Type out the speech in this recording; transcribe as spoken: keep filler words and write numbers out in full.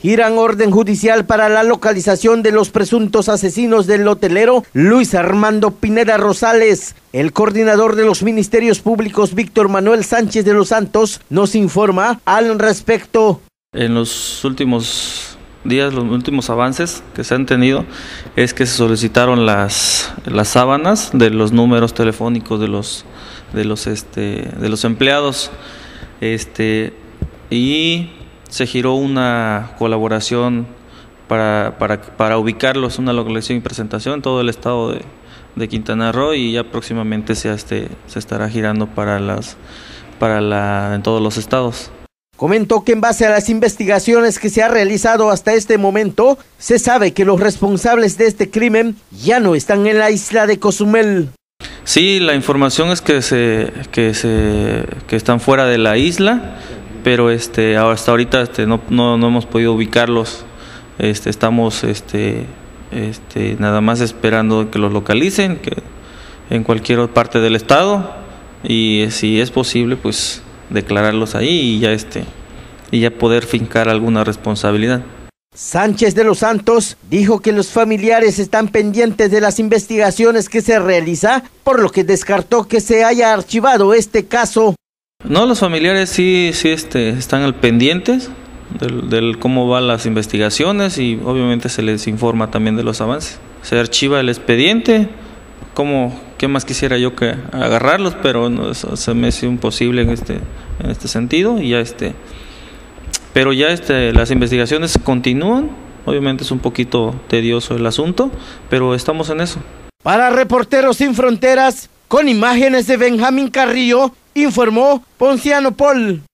giran orden judicial para la localización de los presuntos asesinos del hotelero Luis Armando Pineda Rosales. El coordinador de los Ministerios Públicos, Víctor Manuel Sánchez de los Santos, nos informa al respecto. En los últimos días, los últimos avances que se han tenido es que se solicitaron las, las sábanas de los números telefónicos de los, de los, este, de los empleados. Este, y se giró una colaboración para, para, para ubicarlos, una localización y presentación en todo el estado de, de Quintana Roo, y ya próximamente se, este, se estará girando para, las, para la, en todos los estados. Comentó que en base a las investigaciones que se ha realizado hasta este momento, se sabe que los responsables de este crimen ya no están en la isla de Cozumel. Sí, la información es que se que se que están fuera de la isla, pero este hasta ahorita este no, no, no hemos podido ubicarlos. Este estamos este este nada más esperando que los localicen, que en cualquier parte del estado, y si es posible pues declararlos ahí y ya este y ya poder fincar alguna responsabilidad. Sánchez de los Santos dijo que los familiares están pendientes de las investigaciones que se realiza, por lo que descartó que se haya archivado este caso. No, los familiares sí, sí este, están al pendientes del, del cómo van las investigaciones, y obviamente se les informa también de los avances. Se archiva el expediente, como qué más quisiera yo que agarrarlos, pero no, eso se me hace imposible en este, en este sentido, y ya este. Pero ya este, las investigaciones continúan, obviamente es un poquito tedioso el asunto, pero estamos en eso. Para Reporteros Sin Fronteras, con imágenes de Benjamín Carrillo, informó Ponciano Paul.